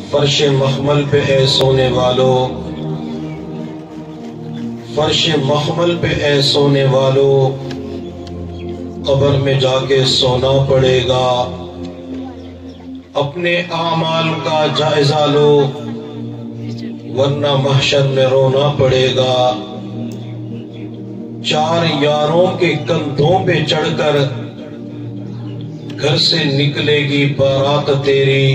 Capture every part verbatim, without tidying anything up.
فرش مخمل پہ اے سونے والو، فرش مخمل پہ اے سونے والو، قبر میں جا کے سونا پڑے گا۔ اپنے اعمال کا جائزہ لو ورنہ محشر میں رونا پڑے گا۔ چار یاروں کے کندھوں پہ چڑھ کر گھر سے نکلے گی بارات تیری،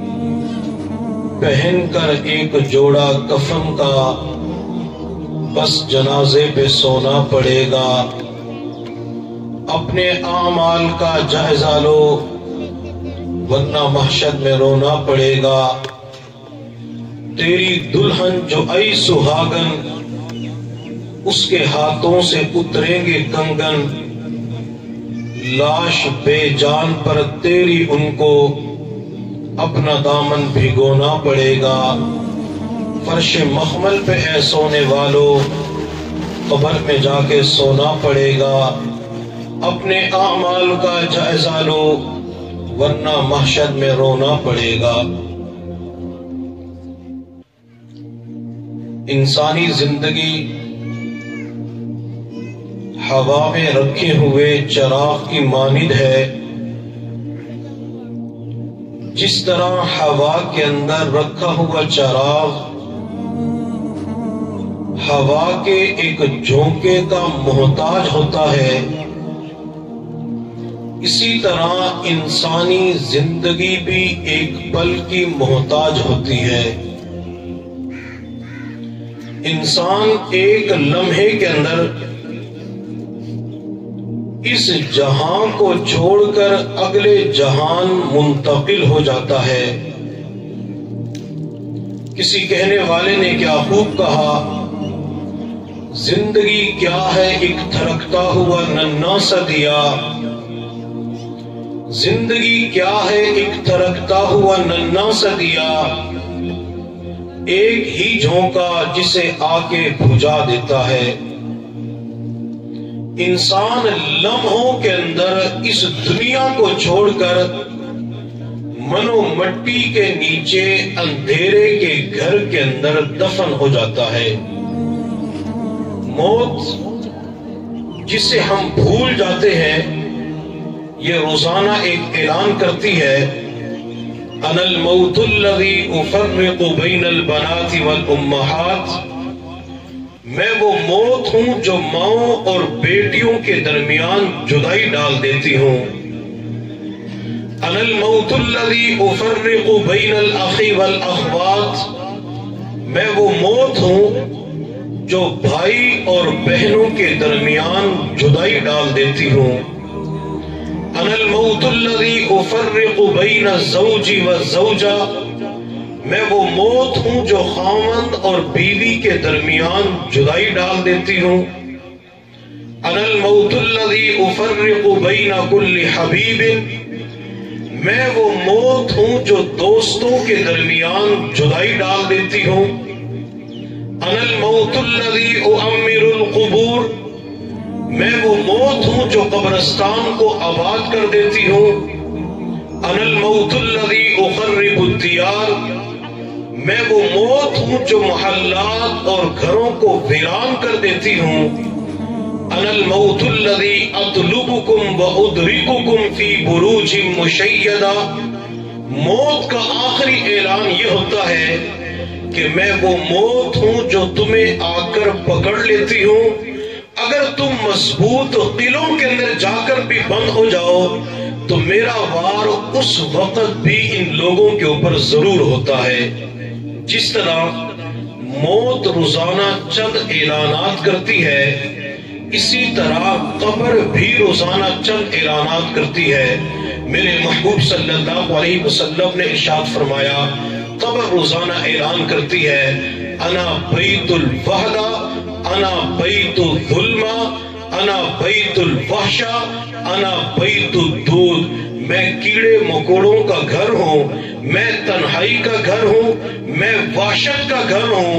پہن کر ایک جوڑا کفن کا بس جنازے پہ سونا پڑے گا۔ اپنے اعمال کا جائزہ لو ورنہ محشر میں رونا پڑے گا۔ تیری دلہن جو ائی سہاگن، اس کے ہاتھوں سے اتریں گے کنگن، لاش بے جان پر تیری ان کو اپنا دامن بھگونا پڑے گا۔ فرش مخمل پہ اے سونے والو، قبر میں جا کے سونا پڑے گا۔ اپنے اعمال کا جائزہ لو ورنہ محشر میں رونا پڑے گا۔ انسانی زندگی ہوا میں رکھے ہوئے چراغ کی مانند ہے۔ جس طرح ہوا کے اندر رکھا ہوا چراغ ہوا کے ایک جھونکے کا محتاج ہوتا ہے، اسی طرح انسانی زندگی بھی ایک پل کی محتاج ہوتی ہے۔ انسان ایک لمحے کے اندر اس جہاں کو چھوڑ کر اگلے جہان منتقل ہو جاتا ہے۔ کسی کہنے والے نے کیا خوب کہا، زندگی کیا ہے ایک تھرکتا ہوا ننھا سا دیا، زندگی کیا ہے ایک تھرکتا ہوا ننھا سا دیا، ایک ہی جھونکا جسے آ کے بجھا دیتا ہے۔ انسان لمحوں کے اندر اس دنیا کو چھوڑ کر منو مٹی کے نیچے اندھیرے کے گھر کے اندر دفن ہو جاتا ہے۔ موت جسے ہم بھول جاتے ہیں، یہ روزانہ ایک اعلان کرتی ہے، انا الموت الذی افرق بین البنات والامہات، میں وہ موت ہوں جو ماؤں اور بیٹیوں کے درمیان جدائی ڈال دیتی ہوں۔ انا الموت الذی افرق بین الاخ والاخوات، میں وہ موت ہوں جو بھائی اور بہنوں کے درمیان جدائی ڈال دیتی ہوں۔ انا الموت الذی افرق بین الزوج والزوجہ، میں وہ موت ہوں جو خاوند اور بیوی کے درمیان جدائی ڈال دیتی ہوں۔ انا الموت الذی افرق بین کل حبیب، میں وہ موت ہوں جو دوستوں کے درمیان جدائی ڈال دیتی ہوں۔ انا الموت الذی اعمر القبور، میں وہ موت ہوں جو قبرستان کو آباد کر دیتی ہوں۔ انا الموت الذی اخرب الدیار، میں وہ موت ہوں جو محلات اور گھروں کو ویران کر دیتی ہوں۔ انا الموت الذی اطلبکم وادرککم فی بروج مشیدہ، موت کا آخری اعلان یہ ہوتا ہے کہ میں وہ موت ہوں جو تمہیں آ کر پکڑ لیتی ہوں۔ اگر تم مضبوط قلعوں کے اندر جا کر بھی بند ہو جاؤ تو میرا وار اس وقت بھی ان لوگوں کے اوپر ضرور ہوتا ہے۔ جس طرح موت روزانہ چند اعلانات کرتی ہے، اسی طرح قبر بھی روزانہ چند اعلانات کرتی ہے۔ میرے محبوب صلی اللہ علیہ وسلم نے ارشاد فرمایا، قبر روزانہ اعلان کرتی ہے، انا بیت الوحدہ، انا بیت الظلمہ، انا بیت الوحشہ، انا بیت الدود، میں کیڑے مکوڑوں کا گھر ہوں، میں تنہائی کا گھر ہوں، میں وحشت کا گھر ہوں،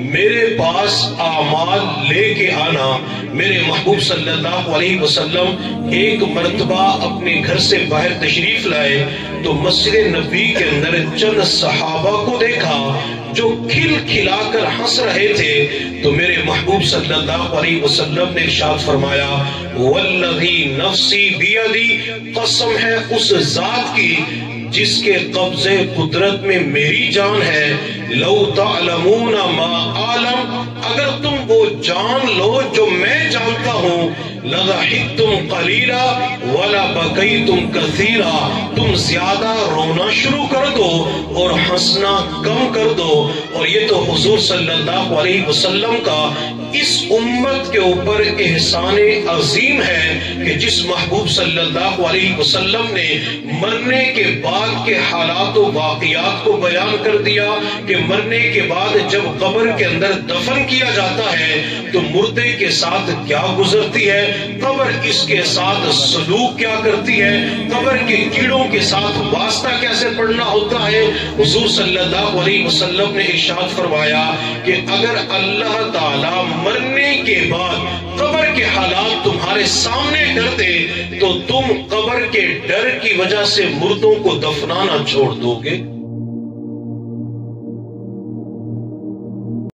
میرے پاس اعمال لے کے آنا۔ میرے محبوب صلی اللہ علیہ وسلم ایک مرتبہ اپنے گھر سے باہر تشریف لائے تو مسجد نبی کے اندر چند صحابہ کو دیکھا جو کھل کھلا کر ہنس رہے تھے، تو میرے محبوب صلی اللہ علیہ وسلم نے ارشاد فرمایا والذی نفسی بیدی، قسم ہے اس ذات کی جس کے قبضے قدرت میں میری جان ہے، لو تعلمون ما عالم، اگر تم وہ جان لو جو میں جانتا ہوں، لضحکتم قلیلا ولا بکیتم کثیرا، تم زیادہ رونا شروع کر دو اور ہنسنا کم کر دو۔ اور یہ تو حضور صلی اللہ علیہ وسلم کا اس امت کے اوپر احسان عظیم ہے کہ جس محبوب صلی اللہ علیہ وسلم نے مرنے کے بعد کے حالات و واقعات کو بیان کر دیا کہ مرنے کے بعد جب قبر کے اندر دفن کیا جاتا ہے تو مردے کے ساتھ کیا گزرتی ہے، قبر اس کے ساتھ سلوک کیا کرتی ہے، قبر کے کیڑوں کے ساتھ واسطہ کیسے پڑھنا ہوتا ہے۔ حضور صلی اللہ علیہ وسلم نے ارشاد فرمایا کہ اگر اللہ تعالی مرنے کے بعد قبر کے حالات تمہارے سامنے کر دے تو تم قبر کے ڈر کی وجہ سے مردوں کو دفنانا چھوڑ دو گے۔